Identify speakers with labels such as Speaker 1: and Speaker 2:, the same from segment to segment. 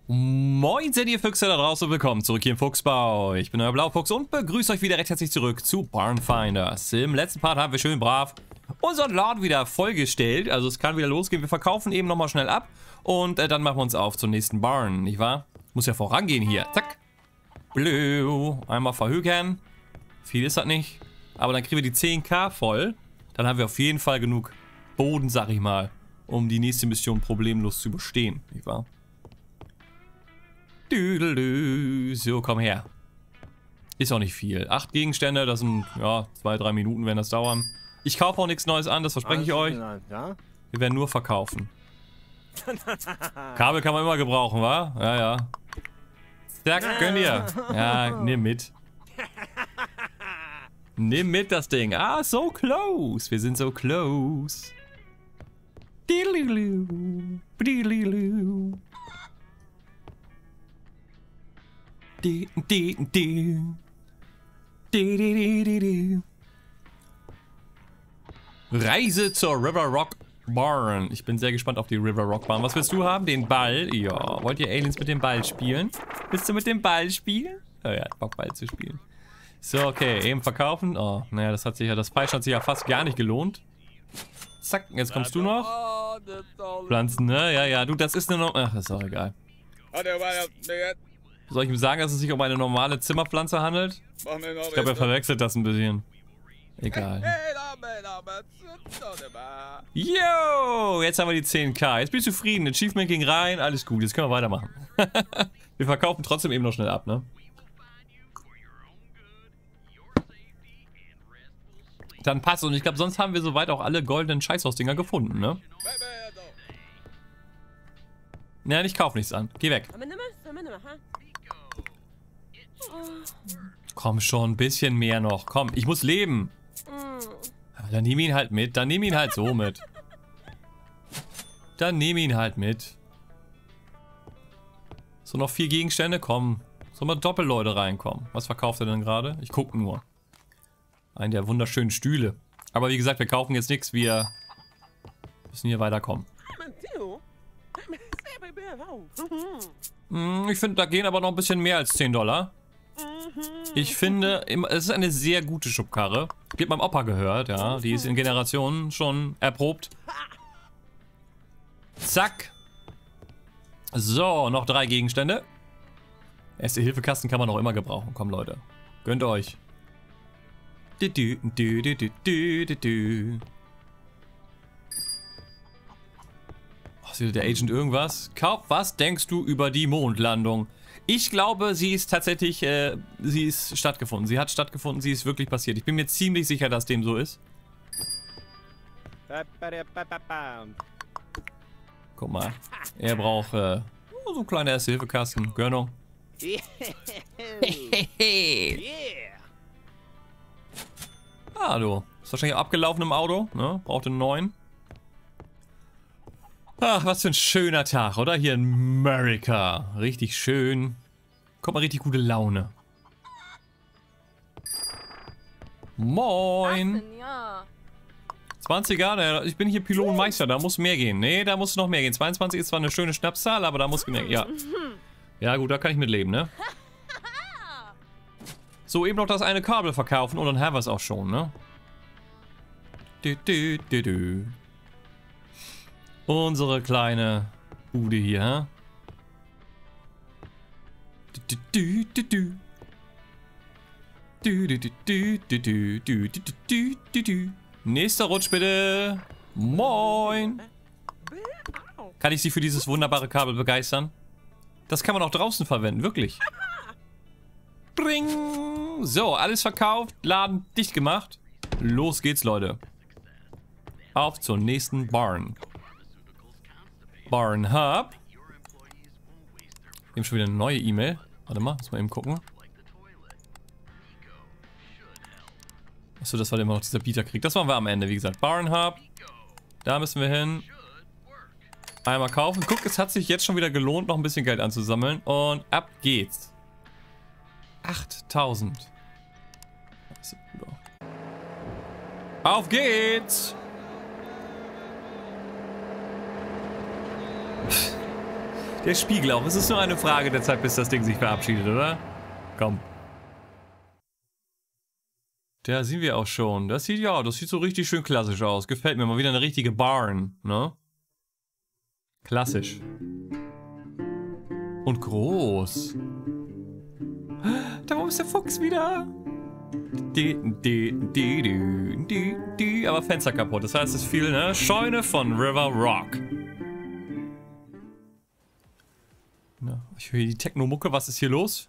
Speaker 1: Moin, seid ihr Füchse da draußen und willkommen zurück hier im Fuchsbau. Ich bin euer Blaufuchs und begrüße euch wieder recht herzlich zurück zu Barnfinders. Im letzten Part haben wir schön brav unseren Laden wieder vollgestellt. Also es kann wieder losgehen. Wir verkaufen eben nochmal schnell ab und dann machen wir uns auf zum nächsten Barn, nicht wahr? Muss ja vorangehen hier. Zack. Blue. Einmal verhökern. Viel ist das nicht. Aber dann kriegen wir die 10.000 voll. Dann haben wir auf jeden Fall genug Boden, sag ich mal, um die nächste Mission problemlos zu überstehen, nicht wahr? So, komm her. Ist auch nicht viel. 8 Gegenstände, das sind, ja, 2-3 Minuten werden das dauern. Ich kaufe auch nichts Neues an, das verspreche ich euch. Wir werden nur verkaufen. Kabel kann man immer gebrauchen, wa? Ja, ja. Zack, gönn dir. Ja, nimm mit. Nimm mit das Ding. Ah, so close. Wir sind so close. Reise zur River Rock Barn. Ich bin sehr gespannt auf die River Rock Barn. Was willst du haben? Den Ball? Ja. Wollt ihr Aliens mit dem Ball spielen? Willst du mit dem Ball spielen? Oh ja, Bock Ball zu spielen. So, okay. Eben verkaufen. Oh, naja, das Peitschen hat sich ja fast gar nicht gelohnt. Zack, jetzt kommst du noch. Pflanzen, ne? Ja, ja. Du, das ist eine... Ach, das ist auch egal. Soll ich ihm sagen, dass es sich um eine normale Zimmerpflanze handelt? Ich glaube, er verwechselt das ein bisschen. Egal. Yo, jetzt haben wir die 10.000. Jetzt bin ich zufrieden. Achievement ging rein. Alles gut, jetzt können wir weitermachen. Wir verkaufen trotzdem eben noch schnell ab, ne? Dann passt. Und ich glaube, sonst haben wir soweit auch alle goldenen Scheißhausdinger gefunden, ne? Naja, ich kaufe nichts an. Geh weg. Komm schon, ein bisschen mehr noch. Komm, ich muss leben. Dann nehm ihn halt mit. Dann nehm ihn halt so mit. Dann nehm ihn halt mit. So, noch 4 Gegenstände. Komm. Sollen mal Doppelleute reinkommen. Was verkauft er denn gerade? Ich gucke nur. Einen der wunderschönen Stühle. Aber wie gesagt, wir kaufen jetzt nichts. Wir müssen hier weiterkommen. Ich finde, da gehen aber noch ein bisschen mehr als $10. Ich finde, es ist eine sehr gute Schubkarre. Die hat meinem Opa gehört, ja. Die ist in Generationen schon erprobt. Zack. So, noch 3 Gegenstände. Erste-Hilfe-Kasten kann man auch immer gebrauchen. Komm, Leute. Gönnt euch. Oh, sieht der Agent irgendwas? Kauf, was denkst du über die Mondlandung? Ich glaube, sie ist tatsächlich, sie ist stattgefunden. Sie hat stattgefunden, sie ist wirklich passiert. Ich bin mir ziemlich sicher, dass dem so ist. Guck mal, er braucht so ein kleiner Erste-Hilfe-Kasten. Gönnung. Ah, du. Ist wahrscheinlich abgelaufen im Auto, ne? Braucht einen neuen. Ach, was für ein schöner Tag, oder? Hier in Amerika. Richtig schön. Kommt mal richtig gute Laune. Moin. 20er, ich bin hier Pylonmeister, da muss mehr gehen. Nee, da muss noch mehr gehen. 22 ist zwar eine schöne Schnapszahl, aber da muss mehr. Ja. Ja gut, da kann ich mit leben, ne? So, eben noch das eine Kabel verkaufen und dann haben wir es auch schon, ne? Unsere kleine Bude hier, Nächster Rutsch bitte. Moin. Kann ich Sie für dieses wunderbare Kabel begeistern? Das kann man auch draußen verwenden, wirklich. Bring. So, alles verkauft, Laden dicht gemacht. Los geht's, Leute. Auf zur nächsten Barn. Barn Hub. Wir haben schon wieder eine neue E-Mail. Warte mal, muss mal eben gucken. Achso, das war immer noch dieser Bieterkrieg. Das machen wir am Ende, wie gesagt. Barn Hub. Da müssen wir hin. Einmal kaufen. Guck, es hat sich jetzt schon wieder gelohnt, noch ein bisschen Geld anzusammeln. Und ab geht's. 8.000. Das sieht gut aus. Auf geht's! Der Spiegel auch. Es ist nur eine Frage der Zeit, bis das Ding sich verabschiedet, oder? Komm. Da sind wir auch schon. Das sieht so richtig schön klassisch aus. Gefällt mir. Mal wieder eine richtige Barn, ne? Klassisch. Und groß. Da oben ist der Fuchs wieder. Aber Fenster kaputt. Das heißt, es ist viel, ne? Scheune von River Rock. Na, ich höre die Techno-Mucke. Was ist hier los?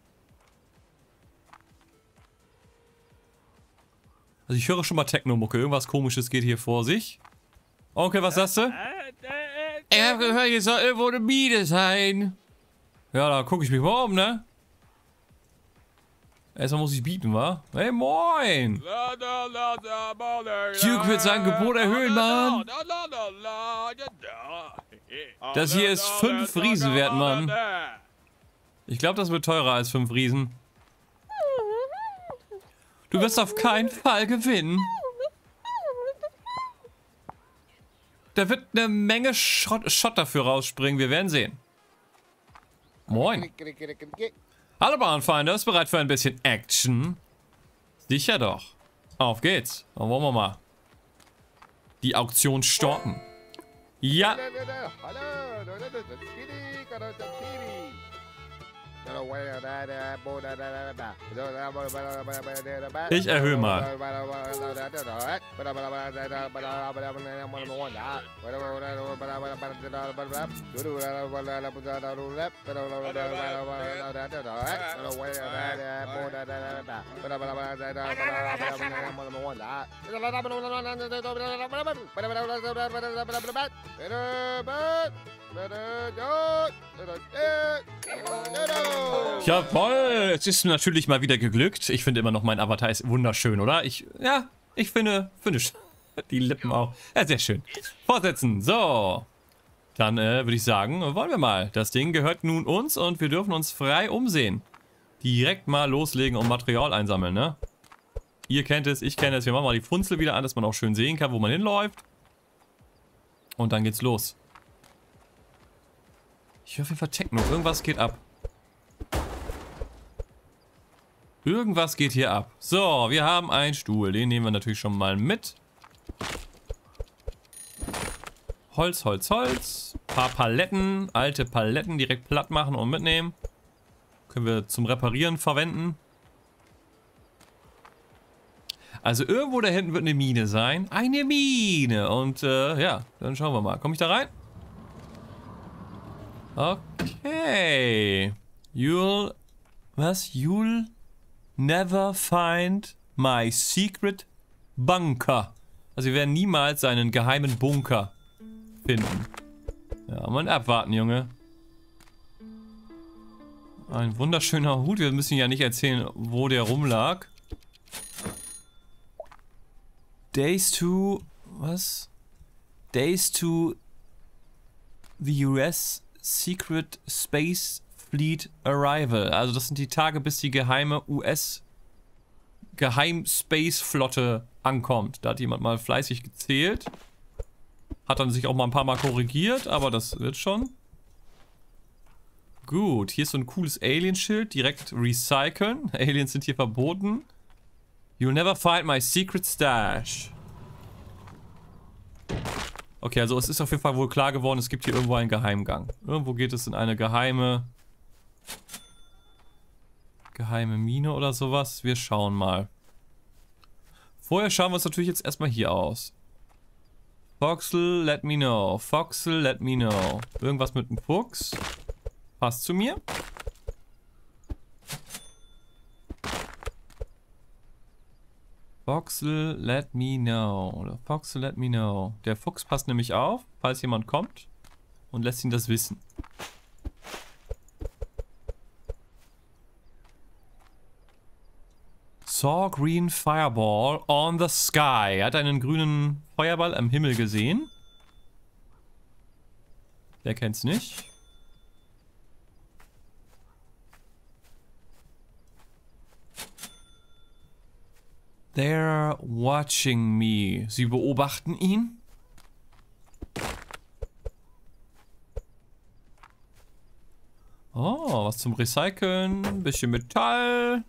Speaker 1: Also ich höre schon mal Techno-Mucke. Irgendwas Komisches geht hier vor sich. Okay, was sagst du? Ich hab gehört, hier soll irgendwo eine Mine sein. Ja, da gucke ich mich mal um, ne? Erstmal muss ich bieten, wa? Hey, moin! Duke wird sein Gebot erhöhen, Mann! Das hier ist 5 Riesen wert, Mann. Ich glaube, das wird teurer als 5 Riesen. Du wirst auf keinen Fall gewinnen. Da wird eine Menge Schott dafür rausspringen. Wir werden sehen. Moin. Hallo Bahnfeinde, ist bereit für ein bisschen Action? Sicher doch. Auf geht's. Dann wollen wir mal die Auktion starten. Ja. Ich erhöhe mal. Jawohl, es ist natürlich mal wieder geglückt. Ich finde immer noch, mein Avatar ist wunderschön, oder? Ich finde die Lippen auch. Ja, sehr schön. Fortsetzen, so. Dann würde ich sagen, wollen wir mal. Das Ding gehört nun uns und wir dürfen uns frei umsehen. Direkt mal loslegen und Material einsammeln, ne? Ihr kennt es, ich kenne es. Wir machen mal die Funzel wieder an, dass man auch schön sehen kann, wo man hinläuft. Und dann geht's los. Ich höre auf jeden Fall Techno. Irgendwas geht ab. Irgendwas geht hier ab. So, wir haben einen Stuhl. Den nehmen wir natürlich schon mal mit. Holz, Holz, Holz. Ein paar Paletten. Alte Paletten direkt platt machen und mitnehmen. Können wir zum Reparieren verwenden. Also irgendwo da hinten wird eine Mine sein. Eine Mine. Und ja, dann schauen wir mal. Komme ich da rein? Okay. You'll never find my secret bunker. Also wir werden niemals seinen geheimen Bunker finden. Ja, mal abwarten, Junge. Ein wunderschöner Hut. Wir müssen ja nicht erzählen, wo der rumlag. Days to... Was? Days to the US Secret Space Fleet Arrival. Also das sind die Tage, bis die geheime US Geheim-Space-Flotte ankommt. Da hat jemand mal fleißig gezählt. Hat dann sich auch mal ein paar Mal korrigiert, aber das wird schon. Gut, hier ist so ein cooles Alien-Schild. Direkt recyceln. Aliens sind hier verboten. You'll never find my secret stash. Okay, also es ist auf jeden Fall wohl klar geworden, es gibt hier irgendwo einen Geheimgang. Irgendwo geht es in eine geheime Mine oder sowas. Wir schauen mal. Vorher schauen wir uns natürlich jetzt erstmal hier aus. Foxel, let me know. Foxel, let me know. Irgendwas mit einem Fuchs. Passt zu mir. Foxel, let me know. Oder Foxel, let me know. Der Fuchs passt nämlich auf, falls jemand kommt und lässt ihn das wissen. Saw green fireball on the sky. Er hat einen grünen Feuerball am Himmel gesehen. Wer kennt's nicht? They're watching me. Sie beobachten ihn. Oh, was zum Recyceln. Ein bisschen Metall.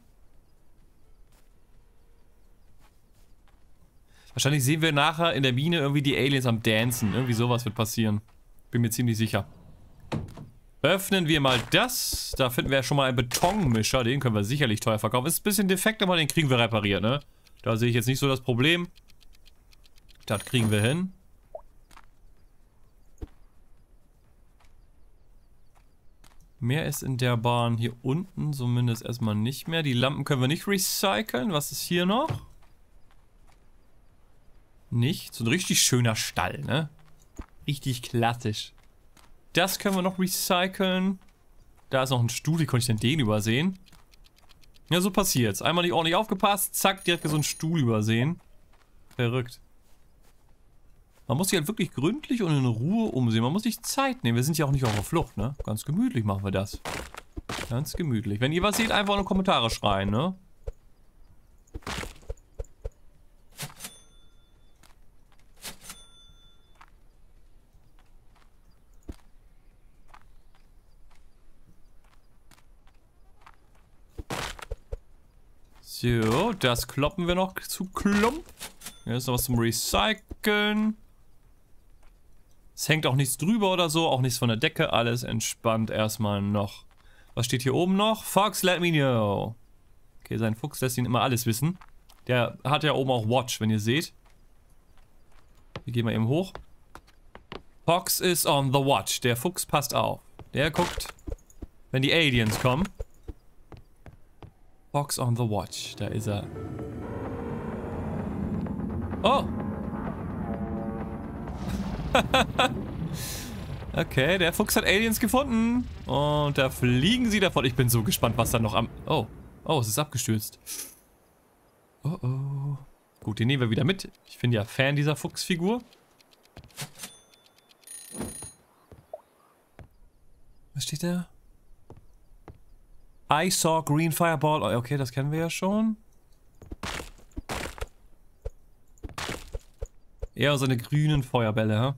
Speaker 1: Wahrscheinlich sehen wir nachher in der Mine irgendwie die Aliens am Dancen. Irgendwie sowas wird passieren. Bin mir ziemlich sicher. Öffnen wir mal das. Da finden wir ja schon mal einen Betonmischer. Den können wir sicherlich teuer verkaufen. Ist ein bisschen defekt, aber den kriegen wir repariert, ne? Da sehe ich jetzt nicht so das Problem. Das kriegen wir hin. Mehr ist in der Bahn hier unten zumindest erstmal nicht mehr. Die Lampen können wir nicht recyceln. Was ist hier noch? Nicht. So ein richtig schöner Stall, ne? Richtig klassisch. Das können wir noch recyceln. Da ist noch ein Stuhl. Wie konnte ich denn den übersehen? Ja, so passiert's. Einmal nicht ordentlich aufgepasst. Zack, direkt so einen Stuhl übersehen. Verrückt. Man muss sich halt wirklich gründlich und in Ruhe umsehen. Man muss sich Zeit nehmen. Wir sind ja auch nicht auf der Flucht, ne? Ganz gemütlich machen wir das. Ganz gemütlich. Wenn ihr was seht, einfach in die Kommentare schreien, ne? So, das kloppen wir noch zu Klump. Hier ist noch was zum Recyceln. Es hängt auch nichts drüber oder so, auch nichts von der Decke. Alles entspannt erstmal noch. Was steht hier oben noch? Fox, let me know. Okay, sein Fuchs lässt ihn immer alles wissen. Der hat ja oben auch Watch, wenn ihr seht. Wir gehen mal eben hoch. Fox is on the watch. Der Fuchs passt auf. Der guckt, wenn die Aliens kommen. Fox on the watch. Da ist er. Oh! Okay, der Fuchs hat Aliens gefunden. Und da fliegen sie davon. Ich bin so gespannt, was da noch am... Oh. Oh, es ist abgestürzt. Oh, oh. Gut, den nehmen wir wieder mit. Ich bin ja Fan dieser Fuchsfigur. Was steht da? I saw green fireball. Okay, das kennen wir ja schon. Ja, so eine grünen Feuerbälle, ha?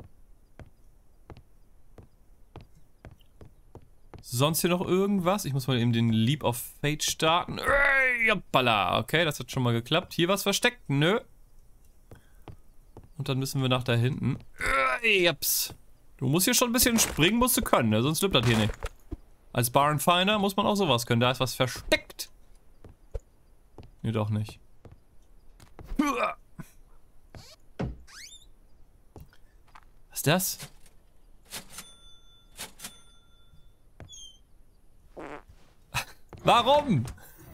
Speaker 1: Sonst hier noch irgendwas? Ich muss mal eben den Leap of Fate starten. Hoppala. Okay, das hat schon mal geklappt. Hier was versteckt? Nö. Und dann müssen wir nach da hinten. Japs. Du musst hier schon ein bisschen springen, musst du können, ne? Sonst stimmt das hier nicht. Als Barnfinder muss man auch sowas können. Da ist was versteckt. Nee, doch nicht. Was ist das? Warum?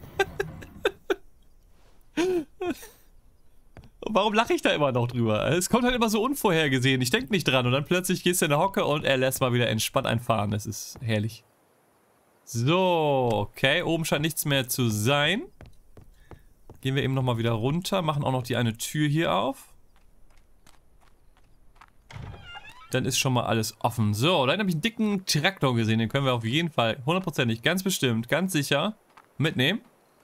Speaker 1: Warum lache ich da immer noch drüber? Es kommt halt immer so unvorhergesehen. Ich denke nicht dran und dann plötzlich gehst du in der Hocke und er lässt mal wieder entspannt einfahren. Das ist herrlich. So, okay. Oben scheint nichts mehr zu sein. Gehen wir eben nochmal wieder runter. Machen auch noch die eine Tür hier auf. Dann ist schon mal alles offen. So, da habe ich einen dicken Traktor gesehen. Den können wir auf jeden Fall hundertprozentig, ganz bestimmt, ganz sicher mitnehmen.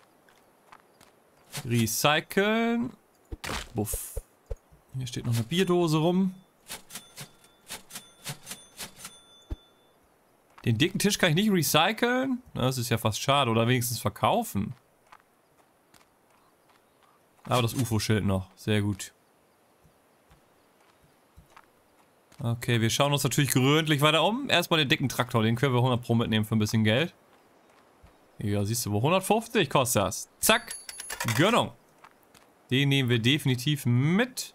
Speaker 1: Recyceln. Buff. Hier steht noch eine Bierdose rum. Den dicken Tisch kann ich nicht recyceln. Das ist ja fast schade. Oder wenigstens verkaufen. Aber das UFO-Schild noch. Sehr gut. Okay, wir schauen uns natürlich gründlich weiter um. Erstmal den dicken Traktor. Den können wir 100 Pro mitnehmen für ein bisschen Geld. Ja, siehst du, wo 150 kostet das. Zack. Gönnung. Den nehmen wir definitiv mit.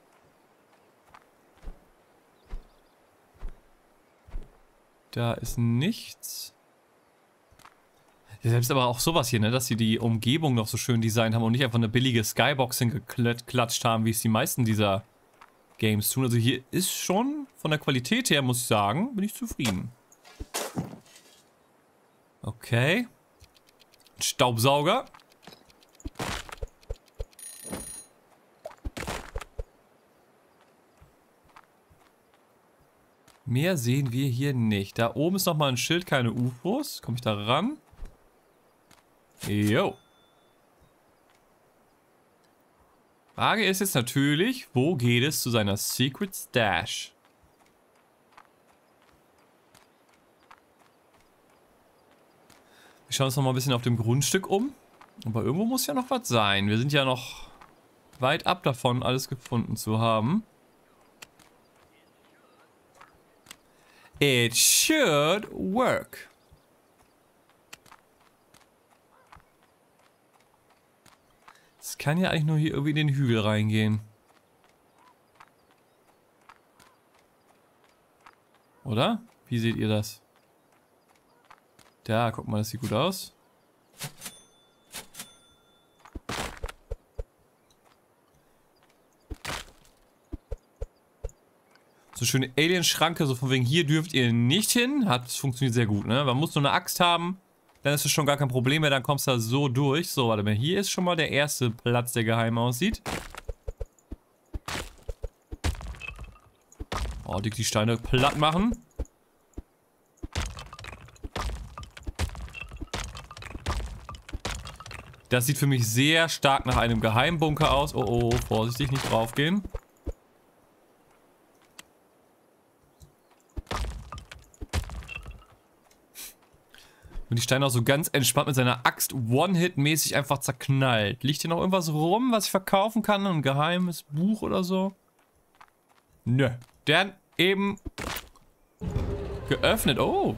Speaker 1: Da ist nichts. Ja, selbst aber auch sowas hier, ne, dass sie die Umgebung noch so schön designt haben und nicht einfach eine billige Skybox hingeklatscht haben, wie es die meisten dieser Games tun. Also hier ist schon von der Qualität her, muss ich sagen, bin ich zufrieden. Okay. Staubsauger. Mehr sehen wir hier nicht. Da oben ist nochmal ein Schild, keine UFOs. Komme ich da ran? Jo. Frage ist jetzt natürlich, wo geht es zu seiner Secret Stash? Wir schauen uns noch mal ein bisschen auf dem Grundstück um. Aber irgendwo muss ja noch was sein. Wir sind ja noch weit ab davon, alles gefunden zu haben. It should work. Es kann ja eigentlich nur hier irgendwie in den Hügel reingehen. Oder? Wie seht ihr das? Da, guck mal, das sieht gut aus. So schöne Alien-Schranke, so von wegen, hier dürft ihr nicht hin. Das funktioniert sehr gut, ne? Man muss nur eine Axt haben, dann ist es schon gar kein Problem mehr, dann kommst du da so durch. So, warte mal, hier ist schon mal der erste Platz, der geheim aussieht. Oh, die Steine platt machen. Das sieht für mich sehr stark nach einem Geheimbunker aus. Oh, oh, vorsichtig, nicht draufgehen. Und die Steine auch so ganz entspannt mit seiner Axt One-Hit-mäßig einfach zerknallt. Liegt hier noch irgendwas rum, was ich verkaufen kann? Ein geheimes Buch oder so? Nö. Dann eben geöffnet. Oh.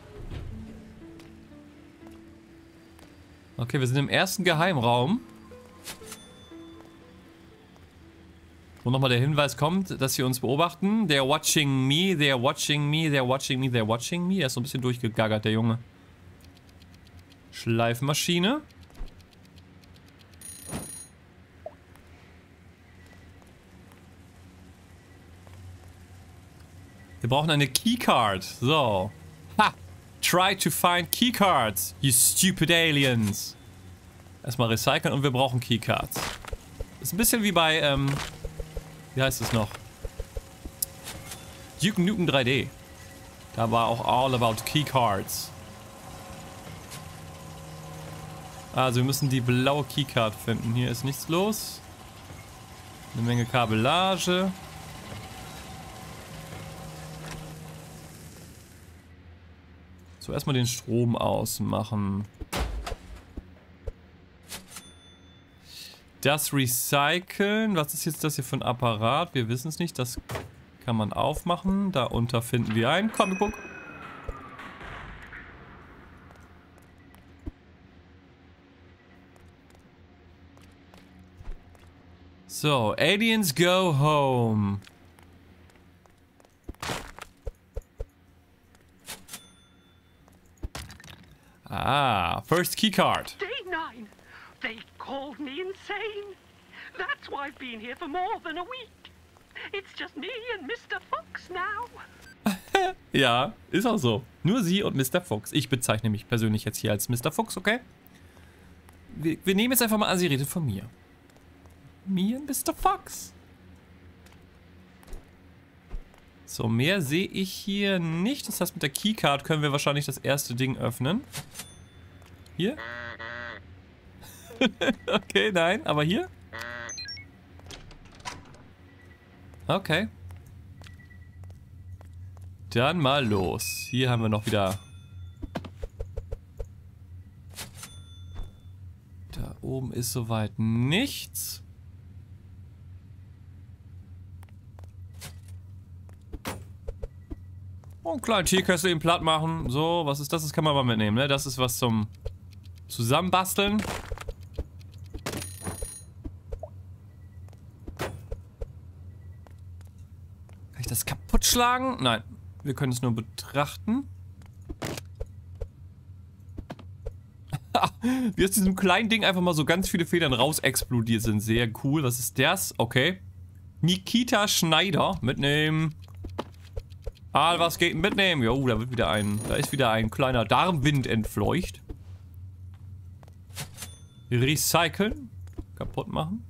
Speaker 1: Okay, wir sind im ersten Geheimraum. Wo nochmal der Hinweis kommt, dass sie uns beobachten. They're watching me, they're watching me, they're watching me, they're watching me. Er ist so ein bisschen durchgegaggert, der Junge. Schleifmaschine. Wir brauchen eine Keycard. So. Ha! Try to find Keycards, you stupid aliens. Erstmal recyceln und wir brauchen Keycards. Ist ein bisschen wie bei, wie heißt es noch? Duke Nukem 3D. Da war auch all about Keycards. Also wir müssen die blaue Keycard finden. Hier ist nichts los. Eine Menge Kabellage. So, erstmal den Strom ausmachen. Das Recyceln. Was ist jetzt das hier für ein Apparat? Wir wissen es nicht. Das kann man aufmachen. Darunter finden wir ein Comicbook. So, Aliens go home. Ah, first keycard.
Speaker 2: Day 9. They've called me insane. That's why I've been here for more than a week. It's just me and Mr. Fox now.
Speaker 1: Ja, ist auch so. Nur sie und Mr. Fox. Ich bezeichne mich persönlich jetzt hier als Mr. Fox, okay? Wir nehmen jetzt einfach mal an, sie redet von mir. Me and Mr. Fox. So, mehr sehe ich hier nicht. Das heißt, mit der Keycard können wir wahrscheinlich das erste Ding öffnen. Hier? Okay, nein, aber hier? Okay. Dann mal los. Hier haben wir noch wieder... Da oben ist soweit nichts. Oh, einen kleinen Teekessel eben platt machen. So, was ist das? Das kann man mal mitnehmen, ne? Das ist was zum Zusammenbasteln. Kann ich das kaputt schlagen? Nein. Wir können es nur betrachten. Wie aus diesem kleinen Ding einfach mal so ganz viele Federn raus explodiert sind. Sehr cool. Was ist das? Okay. Nikita Schneider. Mitnehmen. Ah, was geht mitnehmen? Jo, da wird wieder da ist wieder ein kleiner Darmwind entfleucht. Recyceln. Kaputt machen.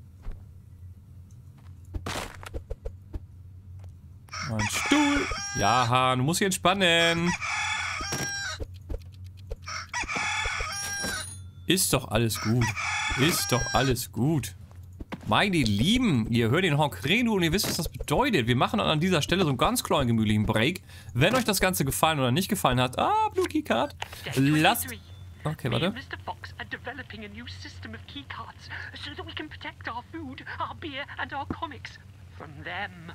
Speaker 1: Ein Stuhl. Ja, Hahn, du musst dich entspannen. Ist doch alles gut. Ist doch alles gut. Meine Lieben, ihr hört den Honkrenu und ihr wisst, was das bedeutet. Wir machen an dieser Stelle so einen ganz kleinen gemütlichen Break. Wenn euch das Ganze gefallen oder nicht gefallen hat, Blue Keycard, Okay,
Speaker 2: Me
Speaker 1: warte.
Speaker 2: and Mr. Fox are developing a new system of keycards so that we can protect our food, our beer and our comics from them.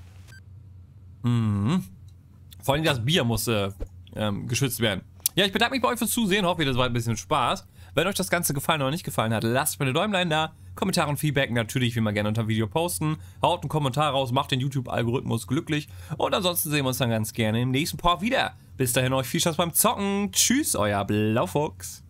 Speaker 1: Vor allem das Bier muss geschützt werden. Ja, ich bedanke mich bei euch fürs Zusehen. Hoffe, das war ein bisschen Spaß. Wenn euch das Ganze gefallen oder nicht gefallen hat, lasst mir eine Däumlein da. Kommentare und Feedback natürlich wie immer gerne unter dem Video posten. Haut einen Kommentar raus, macht den YouTube-Algorithmus glücklich. Und ansonsten sehen wir uns dann ganz gerne im nächsten Part wieder. Bis dahin euch viel Spaß beim Zocken. Tschüss, euer Blaufuchs.